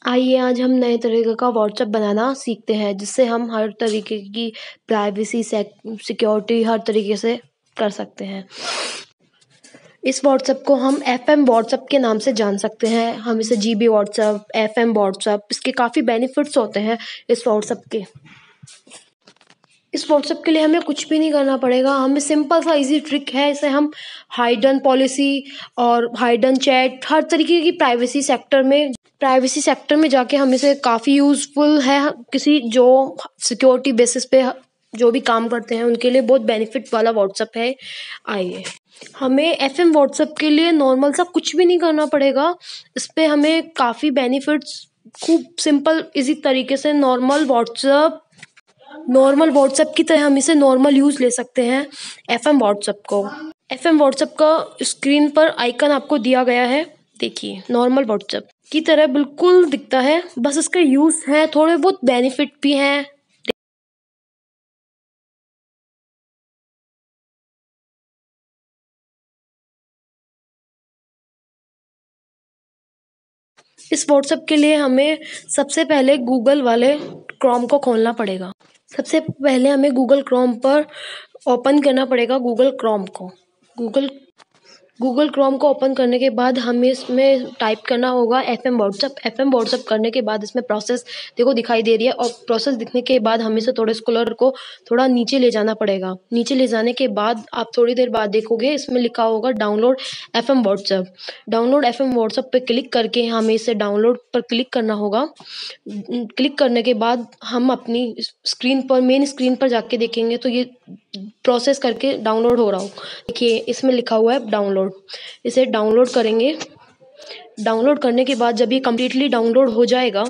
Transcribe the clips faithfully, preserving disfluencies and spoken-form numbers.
आइए आज हम नए तरीके का व्हाट्सएप बनाना सीखते हैं जिससे हम हर तरीके की प्राइवेसी सिक्योरिटी हर तरीके से कर सकते हैं। इस व्हाट्सएप को हम एफ एम व्हाट्सएप के नाम से जान सकते हैं। हम इसे G B WhatsApp, F M WhatsApp, इसके काफ़ी बेनिफिट्स होते हैं इस व्हाट्सएप के। इस व्हाट्सएप के लिए हमें कुछ भी नहीं करना पड़ेगा। हमें सिंपल सा इजी ट्रिक है, इसे हम हाइडन पॉलिसी और हाइडन चैट हर तरीके की प्राइवेसी सेक्टर में प्राइवेसी सेक्टर में जाके हम इसे काफ़ी यूज़फुल है। किसी जो सिक्योरिटी बेसिस पे जो भी काम करते हैं उनके लिए बहुत बेनिफिट वाला व्हाट्सएप है। आइए हमें एफ एम व्हाट्सएप के लिए नॉर्मल सा कुछ भी नहीं करना पड़ेगा। इस पे हमें काफ़ी बेनिफिट्स खूब सिंपल इजी तरीके से नॉर्मल व्हाट्सएप नॉर्मल व्हाट्सएप की तरह हम इसे नॉर्मल यूज़ ले सकते हैं। एफ एम व्हाट्सएप को एफ एम व्हाट्सएप का स्क्रीन पर आइकन आपको दिया गया है। देखिए नॉर्मल व्हाट्सएप की तरह बिल्कुल दिखता है, बस इसका यूज़ है, थोड़े बहुत बेनिफिट भी हैं। इस व्हाट्सएप के लिए हमें सबसे पहले गूगल वाले क्रोम को खोलना पड़ेगा। सबसे पहले हमें गूगल क्रोम पर ओपन करना पड़ेगा गूगल क्रोम को गूगल गूगल क्रोम को ओपन करने के बाद हमें इसमें टाइप करना होगा F M WhatsApp. F M WhatsApp करने के बाद इसमें प्रोसेस देखो दिखाई दे रही है, और प्रोसेस दिखने के बाद हमें से थोड़े स्क्रॉलर को थोड़ा नीचे ले जाना पड़ेगा। नीचे ले जाने के बाद आप थोड़ी देर बाद देखोगे इसमें लिखा होगा download F M WhatsApp. Download F M WhatsApp पे क्लिक करके हमें इसे डाउनलोड पर क्लिक करना होगा। क्लिक करने के बाद हम अपनी स्क्रीन पर मेन स्क्रीन पर जाके देखेंगे तो ये प्रोसेस करके डाउनलोड हो रहा हो। देखिए इसमें लिखा हुआ है डाउनलोड। इसे डाउनलोड करेंगे। डाउनलोड करने के बाद जब ये कम्प्लीटली डाउनलोड हो जाएगा,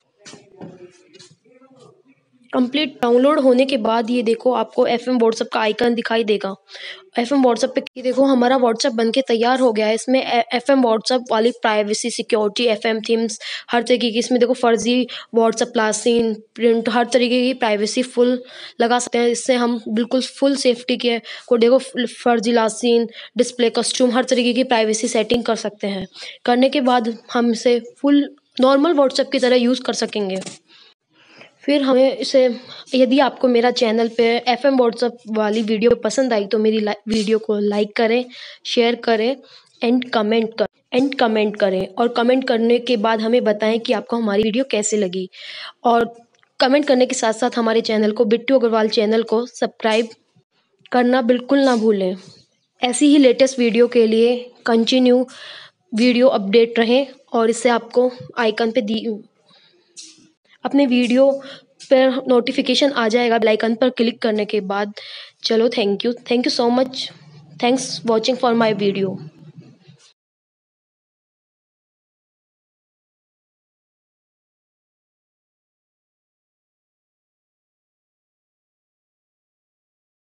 कंप्लीट डाउनलोड होने के बाद ये देखो आपको एफ एम व्हाट्सएप का आइकन दिखाई देगा। एफ एम व्हाट्सएप पे ये देखो हमारा व्हाट्सएप बनके तैयार हो गया है। इसमें एफ एम व्हाट्सएप वाली privacy security F M themes हर तरीके की, इसमें देखो फर्जी व्हाट्सएप लासिन प्रिंट हर तरीके की प्राइवेसी फुल लगा सकते हैं। इससे हम बिल्कुल फुल सेफ्टी के को देखो फर्जी लासिन डिस्प्ले कस्ट्यूम हर तरीके की प्राइवेसी सेटिंग कर सकते हैं। करने के बाद हम इसे फुल नॉर्मल व्हाट्सएप की तरह यूज़ कर सकेंगे। फिर हमें इसे यदि आपको मेरा चैनल पे एफ एम व्हाट्सएप वाली वीडियो पसंद आई तो मेरी वीडियो को लाइक करें, शेयर करें एंड कमेंट कर एंड कमेंट करें और कमेंट करने के बाद हमें बताएं कि आपको हमारी वीडियो कैसे लगी। और कमेंट करने के साथ साथ हमारे चैनल को बिट्टू अग्रवाल चैनल को सब्सक्राइब करना बिल्कुल ना भूलें। ऐसी ही लेटेस्ट वीडियो के लिए कंटिन्यू वीडियो अपडेट रहें और इससे आपको आइकन पे दी अपने वीडियो पर नोटिफिकेशन आ जाएगा बेल आइकन पर क्लिक करने के बाद। चलो thank you thank you so much. Thanks watching for my video.